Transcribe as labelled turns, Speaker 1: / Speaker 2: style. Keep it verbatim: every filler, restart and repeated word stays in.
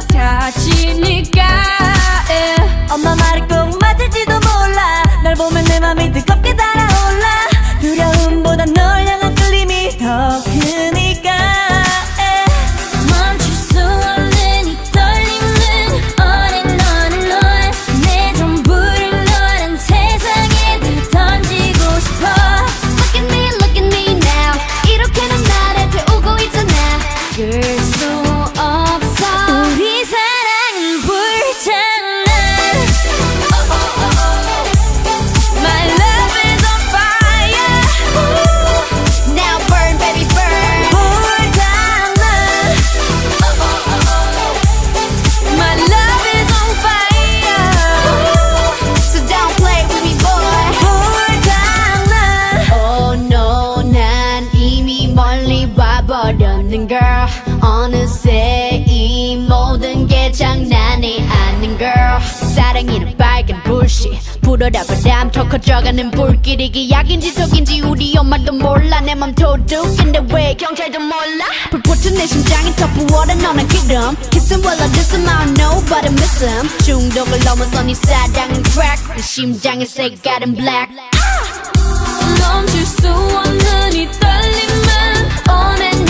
Speaker 1: 같아지니까 yeah.
Speaker 2: 엄마 말이 꼭 맞을지도 몰라. 널 보면 내 맘이 뜨겁게 달아올라. 두려움보단 널 향한 끌림이 더 크니까 yeah.
Speaker 1: 멈출 수 없는 이 떨림은 어린 너는 널 내 전부를 너란 세상에 던지고 싶어. Look at me, look at me now. 이렇게는 나를 태우고 있잖아. 그럴 수 없어. 우리 사랑은 불타나. Oh, oh, oh, oh. My love is on fire. Ooh. Now burn, baby, burn.
Speaker 2: 불타나.
Speaker 1: Oh, oh, oh, oh. My love is on fire. Ooh. So don't play with me, boy.
Speaker 2: 불타나.
Speaker 1: Oh no, 난 이미 멀리 와버렸는 girl. 어느새 이 모든 게 장난이 아닌 girl. 사랑이는 빨간 불씨 불어라 바람 더 커져가는 불길이 기약인지 속인지 우리 엄마도 몰라. 내 맘 도둑인데 왜 경찰도 몰라. 불붙은 내 심장이 더 부어라 너는 기름. Kiss him while I diss him, I don't know but I miss him. 중독을 넘어서 네 사랑은 crack. 내 심장의 색깔은 black. 멈출 수 없는 이 떨림은 오랜